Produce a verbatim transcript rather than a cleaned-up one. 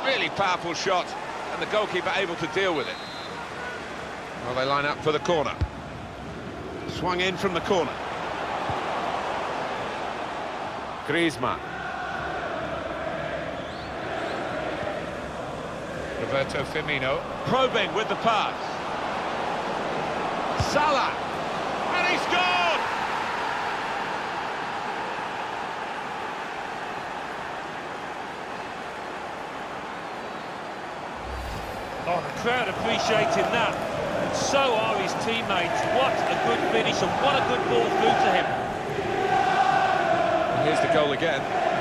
Really powerful shot, and the goalkeeper able to deal with it. Well, they line up for the corner. Swung in from the corner. Griezmann. Roberto Firmino. Probing with the pass. Salah. And he scored! Oh, the crowd appreciating that. And so are his teammates. What a good finish and what a good ball through to him. And here's the goal again.